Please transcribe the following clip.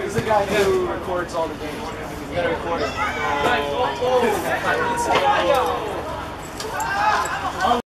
He's the guy who records all the games. You gotta record it.